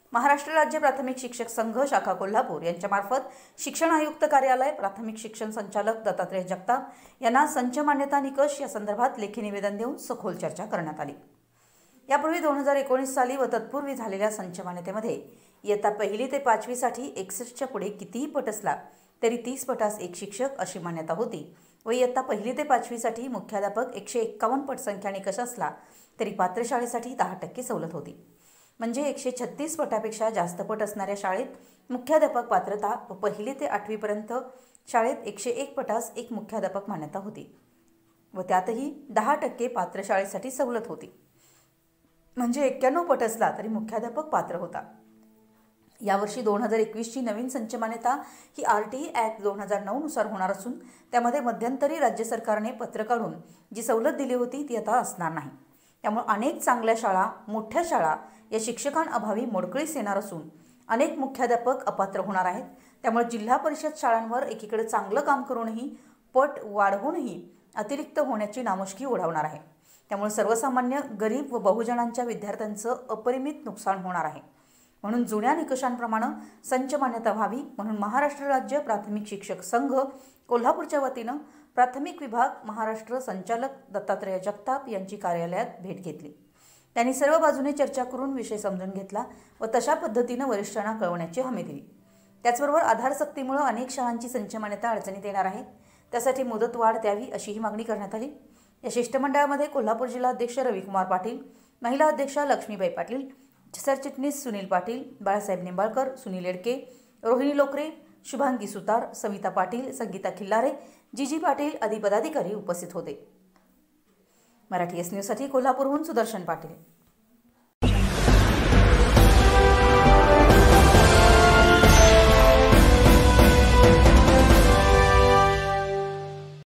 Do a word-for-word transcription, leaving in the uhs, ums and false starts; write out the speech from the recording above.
महाराष्ट्र राज्य प्राथमिक शिक्षक संघ शाखा कोल्हापूर यांच्यामार्फत शिक्षण आयुक्त कार्यालय, प्राथमिक शिक्षण संचालक दत्तात्रय जगताप यांना संच मान्यता निकष या संदर्भात लेखी निवेदन देऊन सखोल चर्चा करण्यात आली। यापूर्वी दोन हजार एकोणीस साली व तत्पूर्वी झालेल्या संच मान्यतेमध्ये इयत्ता पहिली ते पाचवी साठी एकसष्टच्या पुढे कितीही पट असला तरी तीस पटास एक शिक्षक अशी मान्यता होती व इयत्ता पहिली ते पाचवी साठी मुख्याध्यापक एकशे एक्कावन्न पट संख्या निकष असला तरी पात्र शाळेसाठी दहा टक्के सवलत होती। म्हणजे एकशे छत्तीस पटापेक्षा जास्त पट असणाऱ्या शाळेत मुख्याध्यापक पात्रता व पहिली ते आठवी पर्यंत शाळेत एकशे एक पटास एक मुख्याध्यापक मान्यता होती व त्यातही दहा टक्के पात्र शाळेसाठी सवलत होती। म्हणजे एक्क्याण्णव पट असला तरी मुख्याध्यापक पात्र होता। यावर्षी दोन हजार एकवीस ची नवीन संच मान्यता ही आर टी ई ॲक्ट दोन हजार नऊ नुसार होणार असून त्यामध्ये मध्यंतरी राज्य सरकारने पत्र काढून जी सवलत दिली होती ती आता असणार नाही। त्यामुळे अनेक चांगल्या शाळा, मोठ्या शाळा या शिक्षकांअभावी मोडकळीस येणार असून अनेक मुख्याध्यापक अपात्र होणार आहेत। त्यामुळे जिल्हा परिषद शाळांवर एकीकडे चांगलं काम करूनही पट वाढवूनही अतिरिक्त होण्याची नामुष्की ओढावणार आहे। त्यामुळे सर्वसामान्य गरीब व बहुजनांच्या विद्यार्थ्यांचं अपरिमित नुकसान होणार आहे। म्हणून जुन्या निकषांप्रमाणे संच मान्यता व्हावी म्हणून महाराष्ट्र राज्य प्राथमिक शिक्षक संघ कोल्हापूरच्या वतीनं प्राथमिक विभाग महाराष्ट्र संचालक दत्तात्रय जगताप यांची कार्यालयात भेट घेतली। त्यांनी सर्व बाजूने चर्चा करून विषय समजून घेतला व तशा पद्धतीने वरिष्ठांना कळवण्याची हमी दिली। त्याचबरोबर आधार सक्तीमुळे अनेक शाळांची संच मान्यता अडचणीत येणार आहे, त्यासाठी मुदतवाढ द्यावी अशीही मागणी करण्यात आली। या शिष्टमंडळामध्ये कोल्हापूर जिल्हा अध्यक्ष रविकुमार पाटील, महिला अध्यक्षा लक्ष्मीबाई पाटील, सरचिटणीस सुनील पाटील, बाळासाहेब निंबाळकर, सुनील एडके, रोहिणी लोकरे, शुभांगी सुतार, सविता पाटील, संगीता खिल्लारे, जीजी पाटील आदी पदाधिकारी उपस्थित होते। मराठी एस न्यूजसाठी कोल्हापूरहून सुदर्शन पाटील।